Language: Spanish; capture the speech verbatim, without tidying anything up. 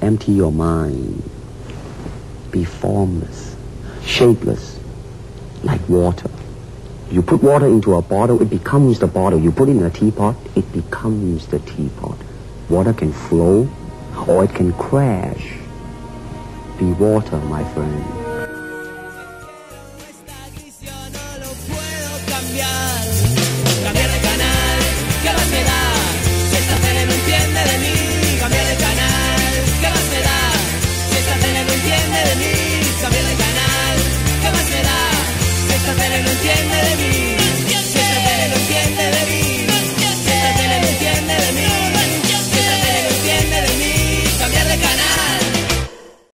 empty your mind. Be formless, shapeless, like water. You put water into a bottle, it becomes the bottle. You put it in a teapot, it becomes the teapot. Water can flow or it can crash. Be water, my friend. Cambiar de canal, ¿qué más me da? Si esta tele no entiende de mí, cambiar de